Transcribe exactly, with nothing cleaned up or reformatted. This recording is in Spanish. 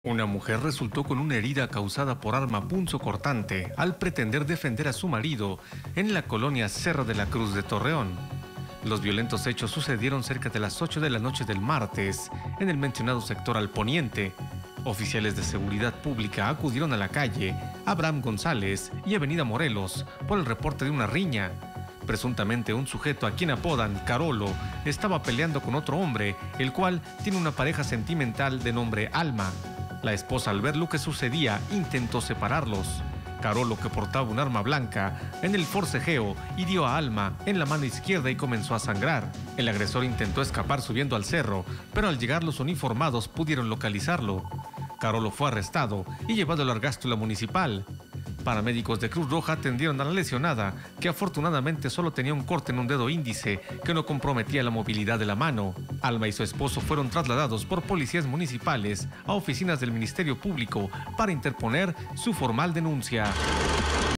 Una mujer resultó con una herida causada por arma punzocortante al pretender defender a su marido en la colonia Cerro de la Cruz de Torreón. Los violentos hechos sucedieron cerca de las ocho de la noche del martes en el mencionado sector al poniente. Oficiales de seguridad pública acudieron a la calle Abraham González y Avenida Morelos por el reporte de una riña. Presuntamente un sujeto a quien apodan Carolo estaba peleando con otro hombre, el cual tiene una pareja sentimental de nombre Alma. La esposa, al ver lo que sucedía, intentó separarlos. Carolo, que portaba un arma blanca, en el forcejeo hirió a Alma en la mano izquierda y comenzó a sangrar. El agresor intentó escapar subiendo al cerro, pero al llegar los uniformados pudieron localizarlo. Carolo fue arrestado y llevado a la Argástula municipal. Paramédicos de Cruz Roja atendieron a la lesionada, que afortunadamente solo tenía un corte en un dedo índice que no comprometía la movilidad de la mano. Alma y su esposo fueron trasladados por policías municipales a oficinas del Ministerio Público para interponer su formal denuncia.